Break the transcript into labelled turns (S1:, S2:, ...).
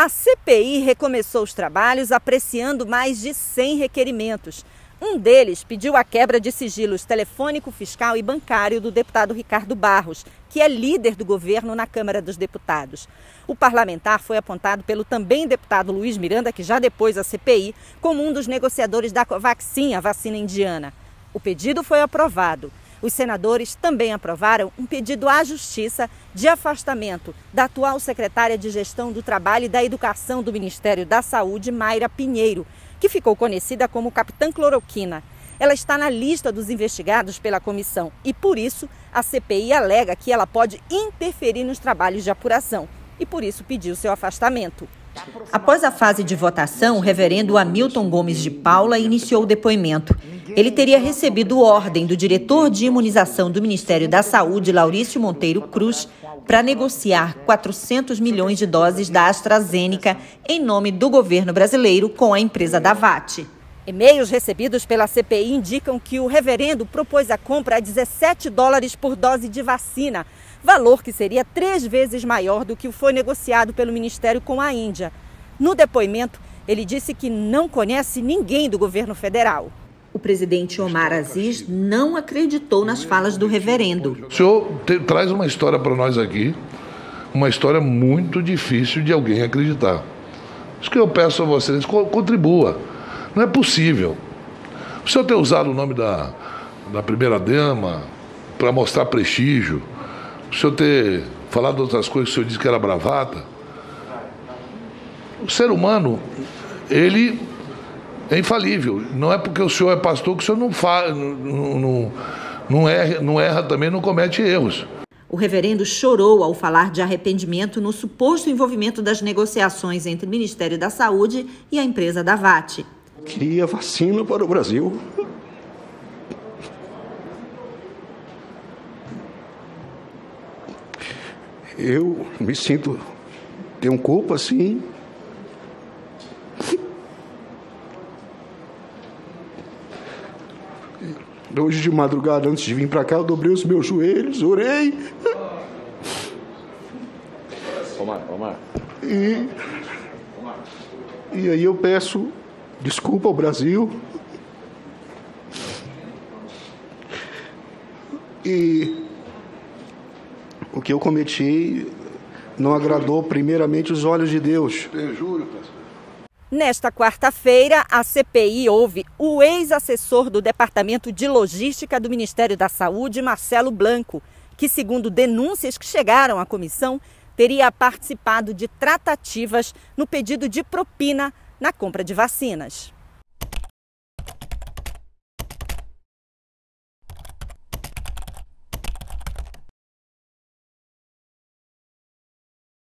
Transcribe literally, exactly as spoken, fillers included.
S1: A C P I recomeçou os trabalhos apreciando mais de cem requerimentos. Um deles pediu a quebra de sigilos telefônico, fiscal e bancário do deputado Ricardo Barros, que é líder do governo na Câmara dos Deputados. O parlamentar foi apontado pelo também deputado Luiz Miranda, que já depôs a C P I, como um dos negociadores da Covaxin, a vacina indiana. O pedido foi aprovado. Os senadores também aprovaram um pedido à Justiça de afastamento da atual secretária de Gestão do Trabalho e da Educação do Ministério da Saúde, Mayra Pinheiro, que ficou conhecida como Capitã Cloroquina. Ela está na lista dos investigados pela comissão e, por isso, a C P I alega que ela pode interferir nos trabalhos de apuração e, por isso, pediu seu afastamento. Após a fase de votação, o reverendo Hamilton Gomes de Paula iniciou o depoimento. Ele teria recebido ordem do diretor de imunização do Ministério da Saúde, Laurício Monteiro Cruz, para negociar quatrocentos milhões de doses da AstraZeneca em nome do governo brasileiro com a empresa Davat. E-mails recebidos pela C P I indicam que o reverendo propôs a compra a dezessete dólares por dose de vacina, valor que seria três vezes maior do que foi negociado pelo Ministério com a Índia. No depoimento, ele disse que não conhece ninguém do governo federal. O presidente Omar Aziz não acreditou nas falas do reverendo.
S2: O senhor te, traz uma história para nós aqui, uma história muito difícil de alguém acreditar. Isso que eu peço a vocês, contribua. Não é possível. O senhor ter usado o nome da, da primeira-dama para mostrar prestígio, o senhor ter falado outras coisas que o senhor disse que era bravata. O ser humano, ele é infalível. Não é porque o senhor é pastor que o senhor não, fa, não, não, não, erra, não erra também, não comete erros.
S1: O reverendo chorou ao falar de arrependimento no suposto envolvimento das negociações entre o Ministério da Saúde e a empresa Davat.
S3: Queria vacina para o Brasil. Eu me sinto, tenho culpa, sim. Hoje de madrugada, antes de vir para cá, eu dobrei os meus joelhos, orei.
S4: Omar, Omar.
S3: E, e aí eu peço desculpa ao Brasil. E o que eu cometi não agradou primeiramente os olhos de Deus.
S2: Eu juro, pastor.
S1: Nesta quarta-feira, a C P I ouve o ex-assessor do Departamento de Logística do Ministério da Saúde, Marcelo Blanco, que, segundo denúncias que chegaram à comissão, teria participado de tratativas no pedido de propina na compra de vacinas.